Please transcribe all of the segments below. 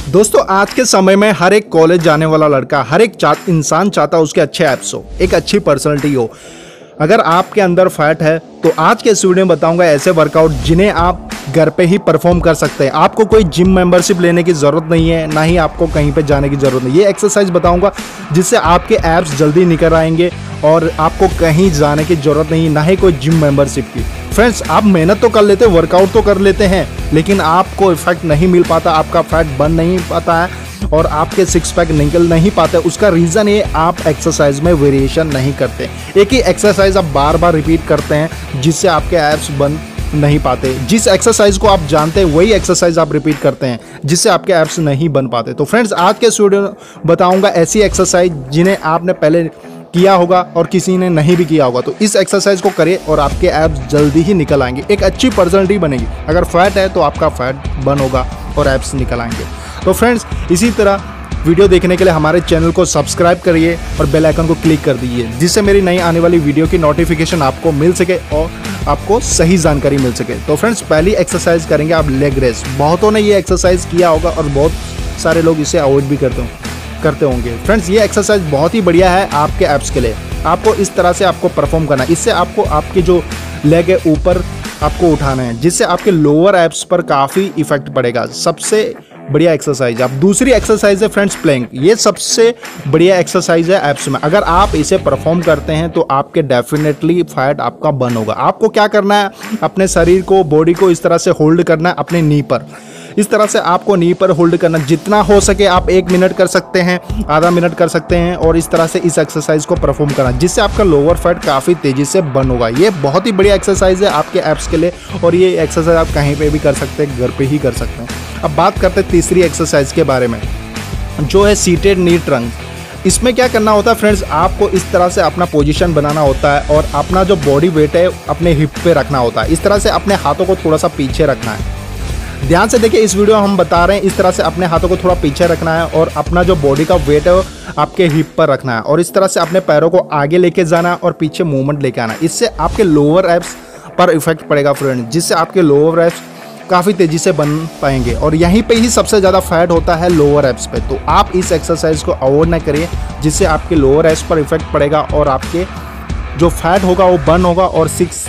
दोस्तों आज के समय में हर एक कॉलेज जाने वाला लड़का, हर एक इंसान चाहता है उसके अच्छे एप्स हो, एक अच्छी पर्सनैलिटी हो। अगर आपके अंदर फैट है तो आज के इस वीडियो में बताऊंगा ऐसे वर्कआउट जिन्हें आप घर पे ही परफॉर्म कर सकते हैं। आपको कोई जिम मेंबरशिप लेने की ज़रूरत नहीं है, ना ही आपको कहीं पे जाने की ज़रूरत नहीं। ये एक्सरसाइज बताऊंगा जिससे आपके एप्स जल्दी निकल आएंगे और आपको कहीं जाने की ज़रूरत नहीं, ना ही कोई जिम मेंबरशिप की। फ्रेंड्स, आप मेहनत तो कर लेते हैं, वर्कआउट तो कर लेते हैं, लेकिन आपको इफेक्ट नहीं मिल पाता, आपका फैट बन नहीं पाता है और आपके सिक्स पैक निकल नहीं पाते। उसका रीज़न ये आप एक्सरसाइज में वेरिएशन नहीं करते। एक ही एक्सरसाइज आप बार बार रिपीट करते हैं जिससे आपके एप्स बन नहीं पाते। जिस एक्सरसाइज को आप जानते हैं वही एक्सरसाइज आप रिपीट करते हैं जिससे आपके एप्स नहीं बन पाते। तो फ्रेंड्स, आज के इस वीडियो में बताऊंगा ऐसी एक्सरसाइज जिन्हें आपने पहले किया होगा और किसी ने नहीं भी किया होगा। तो इस एक्सरसाइज को करिए और आपके एप्स जल्दी ही निकल आएंगे, एक अच्छी पर्सनैलिटी बनेगी। अगर फैट है तो आपका फैट बर्न होगा और एप्स निकल आएंगे। तो फ्रेंड्स, इसी तरह वीडियो देखने के लिए हमारे चैनल को सब्सक्राइब करिए और बेल आइकन को क्लिक कर दीजिए जिससे मेरी नई आने वाली वीडियो की नोटिफिकेशन आपको मिल सके और आपको सही जानकारी मिल सके। तो फ्रेंड्स, पहली एक्सरसाइज करेंगे आप लेग रेस। बहुतों ने ये एक्सरसाइज किया होगा और बहुत सारे लोग इसे अवॉइड भी करते होंगे। फ्रेंड्स, ये एक्सरसाइज बहुत ही बढ़िया है आपके एप्स के लिए। आपको इस तरह से आपको परफॉर्म करना है। इससे आपको आपके जो लेग है ऊपर आपको उठाना है जिससे आपके लोअर एप्स पर काफ़ी इफेक्ट पड़ेगा। सबसे बढ़िया एक्सरसाइज। आप दूसरी एक्सरसाइज है फ्रेंड्स प्लैंक। ये सबसे बढ़िया एक्सरसाइज है एप्स में। अगर आप इसे परफॉर्म करते हैं तो आपके डेफिनेटली फैट आपका बर्न होगा। आपको क्या करना है, अपने शरीर को, बॉडी को इस तरह से होल्ड करना है अपने नी पर। इस तरह से आपको नी पर होल्ड करना, जितना हो सके आप 1 मिनट कर सकते हैं, आधा मिनट कर सकते हैं और इस तरह से इस एक्सरसाइज को परफॉर्म करना जिससे आपका लोअर फैट काफ़ी तेज़ी से बर्न होगा। ये बहुत ही बढ़िया एक्सरसाइज है आपके एप्स के लिए और ये एक्सरसाइज आप कहीं पे भी कर सकते हैं, घर पे ही कर सकते हैं। अब बात करते हैं तीसरी एक्सरसाइज के बारे में जो है सीटेड नी ट्रंक। इसमें क्या करना होता है फ्रेंड्स, आपको इस तरह से अपना पोजीशन बनाना होता है और अपना जो बॉडी वेट है अपने हिप पे रखना होता है। इस तरह से अपने हाथों को थोड़ा सा पीछे रखना है। ध्यान से देखिए, इस वीडियो में हम बता रहे हैं इस तरह से अपने हाथों को थोड़ा पीछे रखना है और अपना जो बॉडी का वेट है आपके हिप पर रखना है और इस तरह से अपने पैरों को आगे लेके जाना और पीछे मूवमेंट लेके आना। इससे आपके लोअर एप्स पर इफेक्ट पड़ेगा फ्रेंड, जिससे आपके लोअर एप्स काफ़ी तेज़ी से बन पाएंगे और यहीं पे ही सबसे ज़्यादा फैट होता है लोअर एप्स पे। तो आप इस एक्सरसाइज को अवॉइड ना करिए जिससे आपके लोअर एप्स पर इफेक्ट पड़ेगा और आपके जो फैट होगा वो बर्न होगा और सिक्स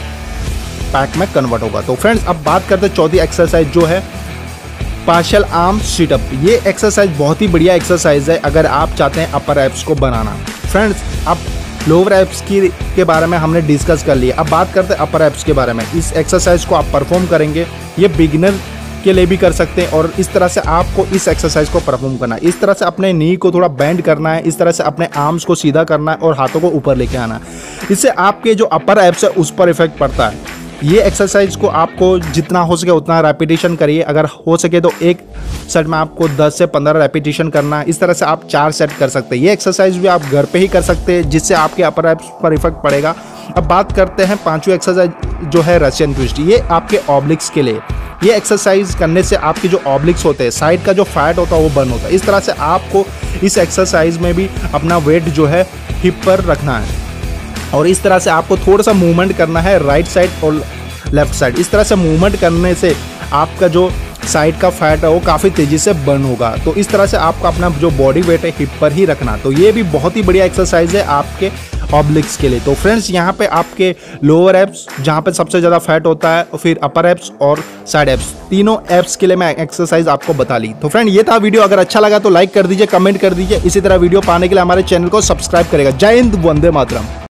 पैक में कन्वर्ट होगा। तो फ्रेंड्स, अब बात करते हैं चौथी एक्सरसाइज जो है पार्शियल आर्म सिटअप। ये एक्सरसाइज बहुत ही बढ़िया एक्सरसाइज है अगर आप चाहते हैं अपर एप्स को बनाना। फ्रेंड्स, अब लोअर एप्स के बारे में हमने डिस्कस कर लिया, अब बात करते हैं अपर एप्स के बारे में। इस एक्सरसाइज को आप परफॉर्म करेंगे, ये बिगिनर के लिए भी कर सकते हैं और इस तरह से आपको इस एक्सरसाइज को परफॉर्म करना है। इस तरह से अपने नी को थोड़ा बेंड करना है, इस तरह से अपने आर्म्स को सीधा करना है और हाथों को ऊपर लेके आना है। इससे आपके जो अपर एप्स है उस पर इफेक्ट पड़ता है। ये एक्सरसाइज को आपको जितना हो सके उतना रेपिटेशन करिए। अगर हो सके तो एक सेट में आपको 10 से 15 रेपिटेशन करना है। इस तरह से आप 4 सेट कर सकते हैं। ये एक्सरसाइज भी आप घर पे ही कर सकते हैं जिससे आपके अपर एप्स पर इफेक्ट पड़ेगा। अब बात करते हैं पांचवी एक्सरसाइज जो है रशियन ट्विस्ट। ये आपके ऑब्लिक्स के लिए। ये एक्सरसाइज करने से आपके जो ऑब्लिक्स होते हैं, साइड का जो फैट होता है वो बर्न होता है। इस तरह से आपको इस एक्सरसाइज में भी अपना वेट जो है हिप पर रखना है और इस तरह से आपको थोड़ा सा मूवमेंट करना है राइट साइड और लेफ्ट साइड। इस तरह से मूवमेंट करने से आपका जो साइड का फैट है वो काफ़ी तेज़ी से बर्न होगा। तो इस तरह से आपको अपना जो बॉडी वेट है हिप पर ही रखना। तो ये भी बहुत ही बढ़िया एक्सरसाइज है आपके ऑब्लिक्स के लिए। तो फ्रेंड्स, यहाँ पे आपके लोअर एप्स जहाँ पे सबसे ज़्यादा फैट होता है, फिर अपर एप्स और साइड एप्स, तीनों एप्स के लिए मैं एक्सरसाइज आपको बता ली। तो फ्रेंड, ये था वीडियो। अगर अच्छा लगा तो लाइक कर दीजिए, कमेंट कर दीजिए। इसी तरह वीडियो पाने के लिए हमारे चैनल को सब्सक्राइब करेगा। जय हिंद, वंदे मातरम।